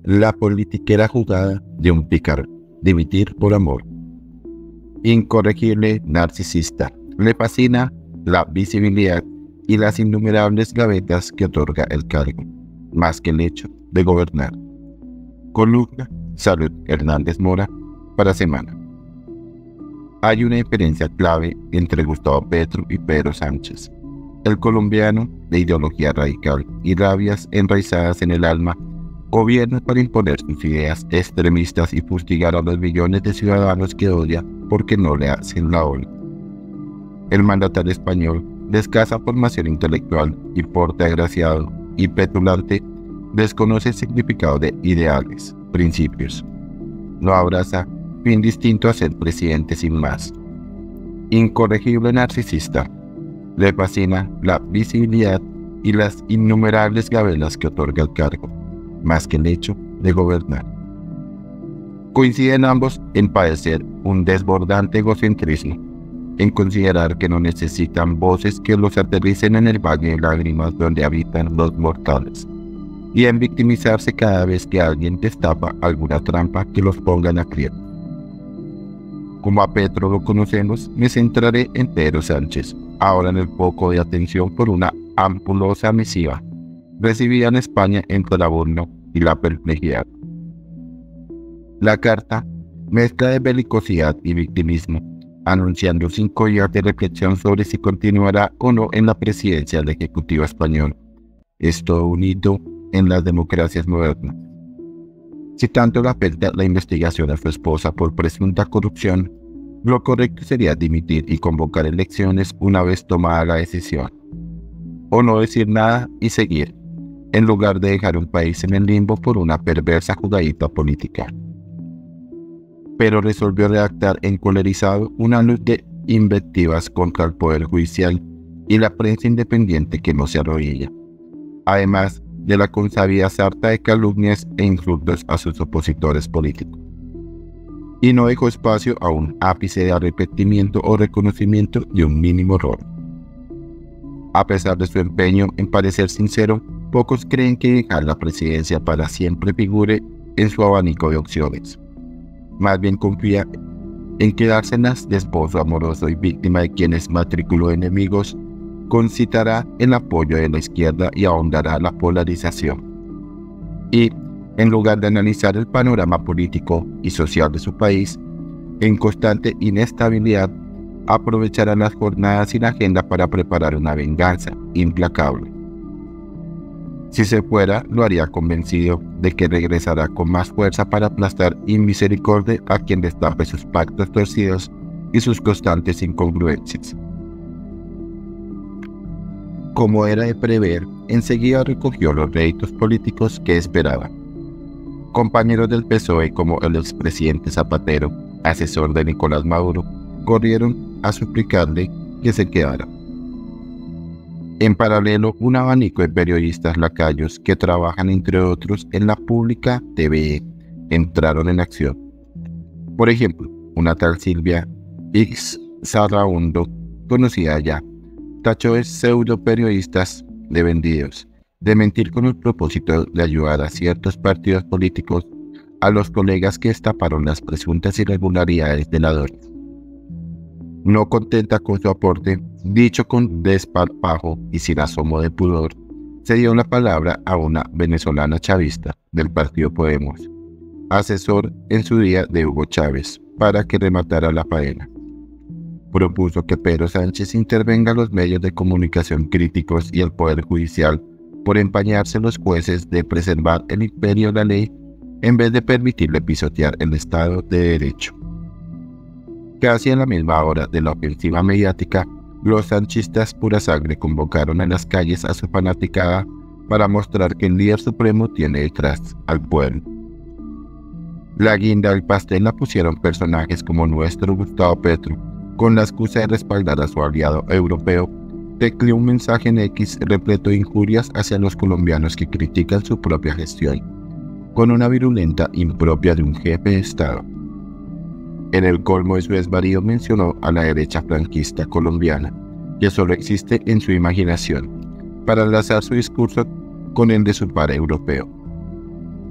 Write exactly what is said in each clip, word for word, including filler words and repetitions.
La politiquera jugada de un pícaro, dimitir por amor. Incorregible narcisista, le fascina la visibilidad y las innumerables gavetas que otorga el cargo, más que el hecho de gobernar. Columna Salud Hernández Mora para Semana. Hay una diferencia clave entre Gustavo Petro y Pedro Sánchez. El colombiano, de ideología radical y rabias enraizadas en el alma, gobierna para imponer sus ideas extremistas y fustigar a los millones de ciudadanos que odia porque no le hacen la ola. El mandatario español, de escasa formación intelectual y porte agraciado y petulante, desconoce el significado de ideales, principios. No abraza fin distinto a ser presidente sin más. Incorregible narcisista, le fascina la visibilidad y las innumerables gabelas que otorga el cargo, más que el hecho de gobernar. Coinciden ambos en padecer un desbordante egocentrismo, en considerar que no necesitan voces que los aterricen en el valle de lágrimas donde habitan los mortales, y en victimizarse cada vez que alguien destapa alguna trampa que los ponga en aprieto. Como a Petro lo conocemos, me centraré en Pedro Sánchez, ahora en el foco de atención por una ampulosa misiva recibida en España entre el abono y la perplejidad. La carta mezcla de belicosidad y victimismo, anunciando cinco días de reflexión sobre si continuará o no en la presidencia del Ejecutivo español. Es todo un hito en las democracias modernas. Si tanto le afecta la investigación a su esposa por presunta corrupción, lo correcto sería dimitir y convocar elecciones una vez tomada la decisión. O no decir nada y seguir, en lugar de dejar un país en el limbo por una perversa jugadita política. Pero resolvió redactar encolerizado una luz de invectivas contra el Poder Judicial y la prensa independiente que no se arrodilla, además de la consabida sarta de calumnias e insultos a sus opositores políticos. Y no dejó espacio a un ápice de arrepentimiento o reconocimiento de un mínimo error. A pesar de su empeño en parecer sincero, pocos creen que dejar la presidencia para siempre figure en su abanico de opciones. Más bien confía en quedárselas de esposo amoroso y víctima de quienes matriculó enemigos, concitará el apoyo de la izquierda y ahondará la polarización. Y, en lugar de analizar el panorama político y social de su país, en constante inestabilidad, aprovechará las jornadas sin agenda para preparar una venganza implacable. Si se fuera, lo haría convencido de que regresará con más fuerza para aplastar inmisericordia a quien destape sus pactos torcidos y sus constantes incongruencias. Como era de prever, enseguida recogió los réditos políticos que esperaba. Compañeros del P S O E como el expresidente Zapatero, asesor de Nicolás Maduro, corrieron a suplicarle que se quedara. En paralelo, un abanico de periodistas lacayos que trabajan entre otros en la pública T V E entraron en acción. Por ejemplo, una tal Silvia X. Sarraundo, conocida ya, tachó de pseudo periodistas de vendidos, de mentir con el propósito de ayudar a ciertos partidos políticos a los colegas que destaparon las presuntas irregularidades de la DORIS. No contenta con su aporte, dicho con desparpajo y sin asomo de pudor, se dio la palabra a una venezolana chavista del partido Podemos, asesor en su día de Hugo Chávez, para que rematara la faena. Propuso que Pedro Sánchez intervenga a los medios de comunicación críticos y el Poder Judicial por empañarse los jueces de preservar el imperio de la ley en vez de permitirle pisotear el Estado de Derecho. Casi a la misma hora de la ofensiva mediática, los sanchistas pura sangre convocaron en las calles a su fanaticada para mostrar que el líder supremo tiene detrás al pueblo. La guinda del pastel la pusieron personajes como nuestro Gustavo Petro, con la excusa de respaldar a su aliado europeo, tecleó un mensaje en X repleto de injurias hacia los colombianos que critican su propia gestión, con una virulenta impropia de un jefe de Estado. En el colmo de su desvarío mencionó a la derecha franquista colombiana, que solo existe en su imaginación, para enlazar su discurso con el de su par europeo.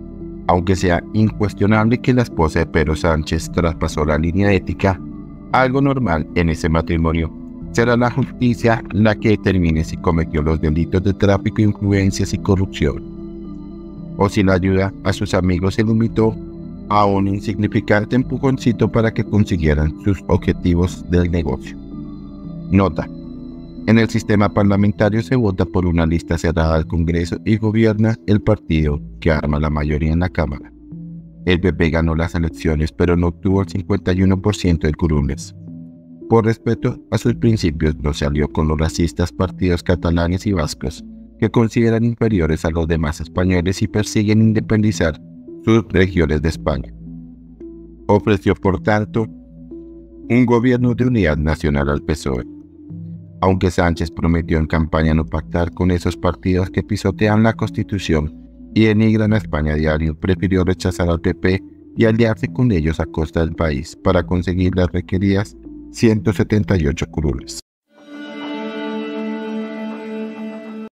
Aunque sea incuestionable que la esposa de Pedro Sánchez traspasó la línea ética, algo normal en ese matrimonio, será la justicia la que determine si cometió los delitos de tráfico, influencias y corrupción, o si la ayuda a sus amigos se limitó a un insignificante empujoncito para que consiguieran sus objetivos del negocio. Nota: en el sistema parlamentario se vota por una lista cerrada al Congreso y gobierna el partido que arma la mayoría en la Cámara. El P P ganó las elecciones, pero no obtuvo el cincuenta y uno por ciento de curules. Por respeto a sus principios, no se alió con los racistas partidos catalanes y vascos, que consideran inferiores a los demás españoles y persiguen independizar sus regiones de España. Ofreció, por tanto, un gobierno de unidad nacional al P S O E. Aunque Sánchez prometió en campaña no pactar con esos partidos que pisotean la Constitución y denigran a España a diario, prefirió rechazar al P P y aliarse con ellos a costa del país para conseguir las requeridas ciento setenta y ocho curules.